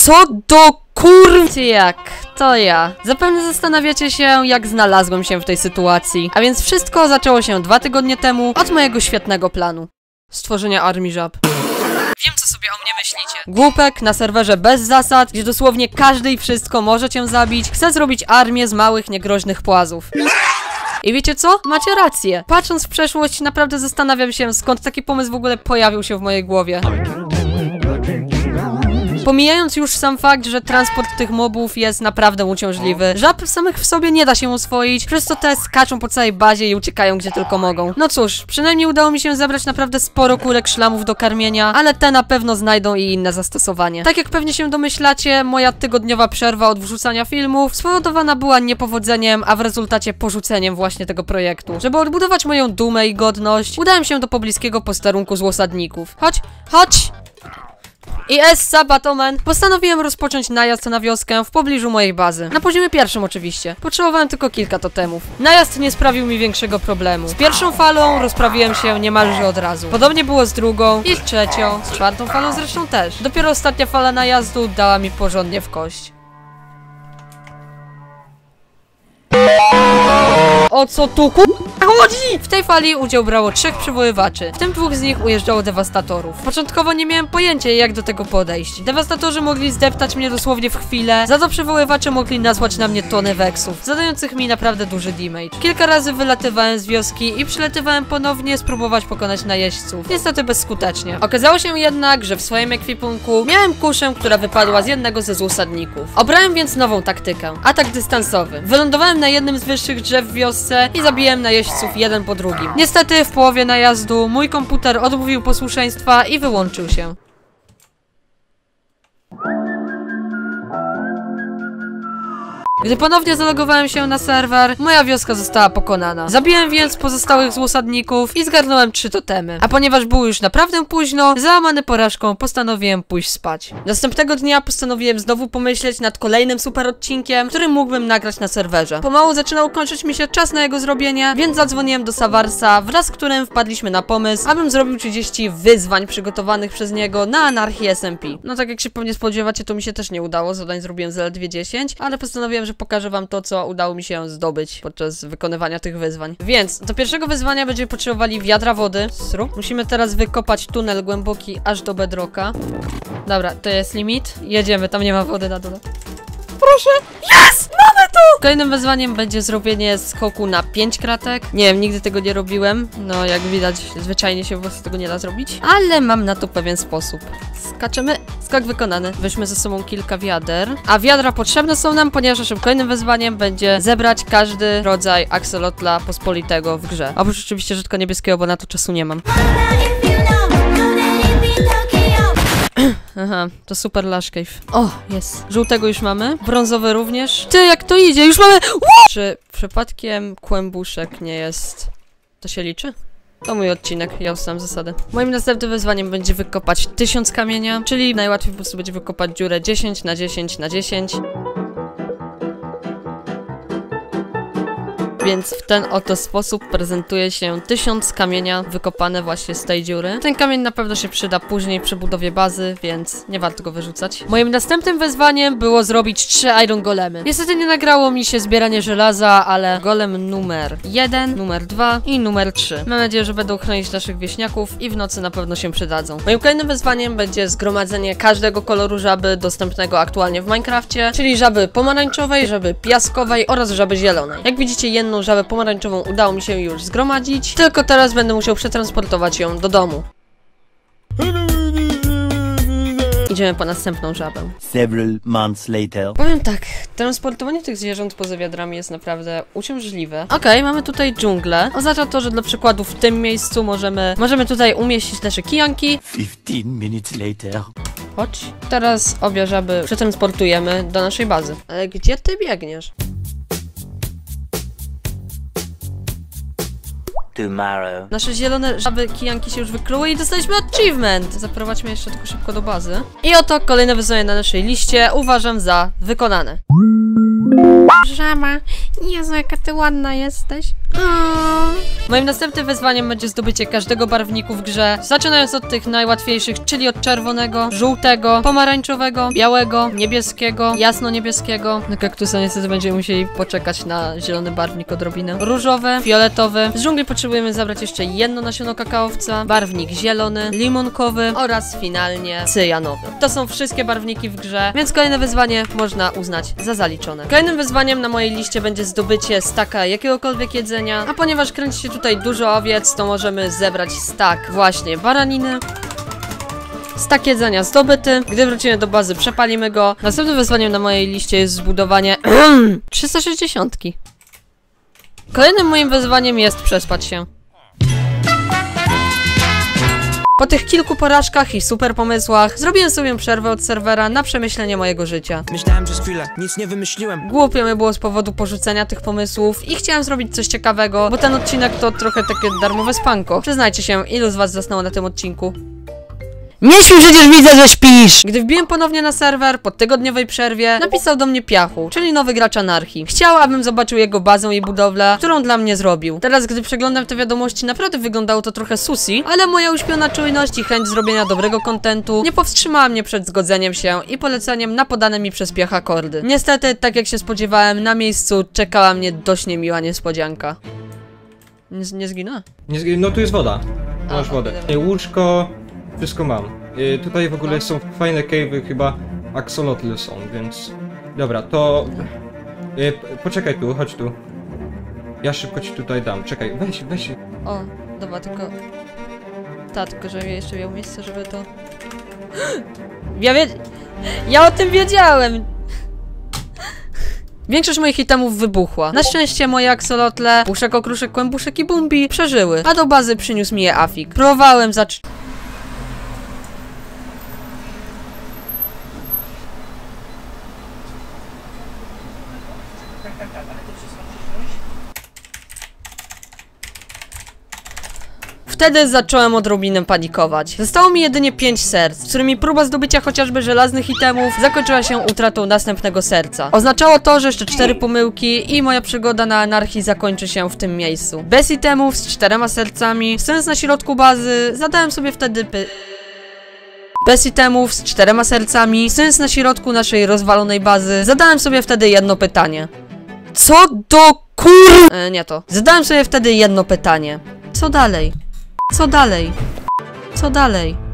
Co do jak? To ja. Zapewne zastanawiacie się, jak znalazłem się w tej sytuacji. A więc wszystko zaczęło się 2 tygodnie temu od mojego świetnego planu. Stworzenia armii żab. Wiem, co sobie o mnie myślicie. Głupek na serwerze bez zasad, gdzie dosłownie każdy i wszystko może cię zabić, chce zrobić armię z małych, niegroźnych płazów. I wiecie co? Macie rację. Patrząc w przeszłość, naprawdę zastanawiam się, skąd taki pomysł w ogóle pojawił się w mojej głowie. Pomijając już sam fakt, że transport tych mobów jest naprawdę uciążliwy. Żab samych w sobie nie da się oswoić, przez co te skaczą po całej bazie i uciekają gdzie tylko mogą. No cóż, przynajmniej udało mi się zebrać naprawdę sporo kurek szlamów do karmienia, ale te na pewno znajdą i inne zastosowanie. Tak jak pewnie się domyślacie, moja tygodniowa przerwa od wrzucania filmów spowodowana była niepowodzeniem, a w rezultacie porzuceniem właśnie tego projektu. Żeby odbudować moją dumę i godność, udałem się do pobliskiego posterunku z łosadników. Chodź! I Sabatomen postanowiłem rozpocząć najazd na wioskę w pobliżu mojej bazy. Na poziomie pierwszym oczywiście. Potrzebowałem tylko kilka totemów. Najazd nie sprawił mi większego problemu. Z pierwszą falą rozprawiłem się niemalże od razu. Podobnie było z drugą i z trzecią, z czwartą falą zresztą też. Dopiero ostatnia fala najazdu dała mi porządnie w kość. O co tu chodzi? W tej fali udział brało 3 przywoływaczy, w tym 2 z nich ujeżdżało dewastatorów. Początkowo nie miałem pojęcia, jak do tego podejść. Dewastatorzy mogli zdeptać mnie dosłownie w chwilę, za to przywoływacze mogli nasłać na mnie tony weksów, zadających mi naprawdę duży damage. Kilka razy wylatywałem z wioski i przylatywałem ponownie spróbować pokonać najeźdźców. Niestety bezskutecznie. Okazało się jednak, że w swoim ekwipunku miałem kuszę, która wypadła z jednego ze złosadników. Obrałem więc nową taktykę. Atak dystansowy. Wylądowałem na jednym z wyższych drzew w wiosce i zabiłem najeźdźców jeden po drugim. Niestety w połowie najazdu mój komputer odmówił posłuszeństwa i wyłączył się. Gdy ponownie zalogowałem się na serwer, moja wioska została pokonana. Zabiłem więc pozostałych złosadników i zgarnąłem 3 totemy. A ponieważ było już naprawdę późno, załamany porażką postanowiłem pójść spać. Następnego dnia postanowiłem znowu pomyśleć nad kolejnym super odcinkiem, który mógłbym nagrać na serwerze. Pomału zaczynał kończyć mi się czas na jego zrobienie, więc zadzwoniłem do Savarsa, wraz z którym wpadliśmy na pomysł, abym zrobił 30 wyzwań przygotowanych przez niego na anarchii SMP. No tak jak się pewnie spodziewacie, to mi się też nie udało, zadań zrobiłem zaledwie 10, ale postanowiłem, że pokażę wam to, co udało mi się zdobyć podczas wykonywania tych wyzwań. Więc do pierwszego wyzwania będziemy potrzebowali wiadra wody. Musimy teraz wykopać tunel głęboki aż do bedrocka. Dobra, to jest limit. Jedziemy, tam nie ma wody na dole. Proszę! Yes! Mamy to! Kolejnym wyzwaniem będzie zrobienie skoku na 5 kratek. Nie wiem, nigdy tego nie robiłem. No, jak widać, zwyczajnie się po prostu tego nie da zrobić. Ale mam na to pewien sposób. Skaczemy. Skok wykonany. Weźmy ze sobą kilka wiader. A wiadra potrzebne są nam, ponieważ naszym kolejnym wyzwaniem będzie zebrać każdy rodzaj aksolotla pospolitego w grze. Oprócz oczywiście rzadko niebieskiego, bo na to czasu nie mam. Aha, to super Lush Cave. O, jest. Żółtego już mamy. Brązowy również. Ty, jak to idzie? Już mamy... Czy przypadkiem kłębuszek nie jest... To się liczy? To mój odcinek, ja ustalam zasady. Moim następnym wyzwaniem będzie wykopać 1000 kamienia, czyli najłatwiej po prostu będzie wykopać dziurę 10 na 10 na 10. Więc w ten oto sposób prezentuje się 1000 kamienia wykopane właśnie z tej dziury. Ten kamień na pewno się przyda później przy budowie bazy, więc nie warto go wyrzucać. Moim następnym wyzwaniem było zrobić 3 iron golemy. Niestety nie nagrało mi się zbieranie żelaza, ale golem numer 1, numer 2 i numer 3. Mam nadzieję, że będą chronić naszych wieśniaków i w nocy na pewno się przydadzą. Moim kolejnym wyzwaniem będzie zgromadzenie każdego koloru żaby dostępnego aktualnie w Minecrafcie, czyli żaby pomarańczowej, żaby piaskowej oraz żaby zielonej. Jak widzicie, jedną żabę pomarańczową udało mi się już zgromadzić, tylko teraz będę musiał przetransportować ją do domu. Idziemy po następną żabę. Several months later. Powiem tak, transportowanie tych zwierząt poza wiadrami jest naprawdę uciążliwe. Okej, mamy tutaj dżunglę. Oznacza to, że dla przykładu w tym miejscu możemy tutaj umieścić nasze kijanki. 15 minutes later. Chodź. Teraz obie żaby przetransportujemy do naszej bazy. Ale gdzie ty biegniesz? Tomorrow. Nasze zielone żaby kijanki się już wykluły i dostaliśmy achievement. Zaprowadźmy jeszcze tylko szybko do bazy. I oto kolejne wyzwanie na naszej liście uważam za wykonane. Żaba, Jezu, jaka ty ładna jesteś. Moim następnym wyzwaniem będzie zdobycie każdego barwniku w grze, zaczynając od tych najłatwiejszych, czyli od czerwonego, żółtego, pomarańczowego, białego, niebieskiego, jasno-niebieskiego. Na kaktusa niestety będziemy musieli poczekać na zielony barwnik odrobinę. Różowy, fioletowy. Z dżungli potrzebujemy zabrać jeszcze jedno nasiono kakaowca, barwnik zielony, limonkowy oraz finalnie cyjanowy. To są wszystkie barwniki w grze, więc kolejne wyzwanie można uznać za zaliczone. Kolejnym wyzwaniem na mojej liście będzie zdobycie staka jakiegokolwiek jedzenia, a ponieważ kręci się tutaj dużo owiec, to możemy zebrać stak właśnie baraniny. Stak jedzenia zdobyty. Gdy wrócimy do bazy, przepalimy go. Następnym wyzwaniem na mojej liście jest zbudowanie 360. Kolejnym moim wyzwaniem jest przespać się. Po tych kilku porażkach i super pomysłach zrobiłem sobie przerwę od serwera na przemyślenie mojego życia. Myślałem przez chwilę, nic nie wymyśliłem. Głupio mi było z powodu porzucenia tych pomysłów i chciałem zrobić coś ciekawego, bo ten odcinek to trochę takie darmowe spanko. Przyznajcie się, ilu z was zasnęło na tym odcinku? Nie śpi, przecież widzę, że śpisz! Gdy wbiłem ponownie na serwer, po tygodniowej przerwie, napisał do mnie Piachu, czyli nowy gracz Anarchii. Chciał, abym zobaczył jego bazę i budowlę, którą dla mnie zrobił. Teraz, gdy przeglądam te wiadomości, naprawdę wyglądało to trochę susi, ale moja uśpiona czujność i chęć zrobienia dobrego kontentu nie powstrzymała mnie przed zgodzeniem się i poleceniem na podane mi przez Piacha kordy. Niestety, tak jak się spodziewałem, na miejscu czekała mnie dość niemiła niespodzianka. Nie zginę? No tu jest woda. Masz Aha, wodę. dobra. Łóżko, wszystko mam. Tutaj w ogóle są fajne cave'y, chyba axolotl są, więc... Dobra, to... poczekaj tu, chodź tu. Ja szybko ci tutaj dam, czekaj, weź. O, dobra, tylko... tylko że jeszcze miał miejsce, żeby to... Ja o tym wiedziałem! Większość moich itemów wybuchła. Na szczęście moje aksolotle, puszek, okruszek, kłębuszek i bumbi przeżyły, a do bazy przyniósł mi je Afik. Próbowałem Wtedy zacząłem odrobinę panikować. Zostało mi jedynie 5 serc, z którymi próba zdobycia chociażby żelaznych itemów zakończyła się utratą następnego serca. Oznaczało to, że jeszcze 4 pomyłki i moja przygoda na anarchii zakończy się w tym miejscu. Bez itemów, z 4 sercami, stojąc na środku bazy, zadałem sobie wtedy Bez itemów, z 4 sercami, stojąc na środku naszej rozwalonej bazy, zadałem sobie wtedy jedno pytanie. Co do nie to. Zadałem sobie wtedy jedno pytanie. Co dalej? Co dalej? Co dalej?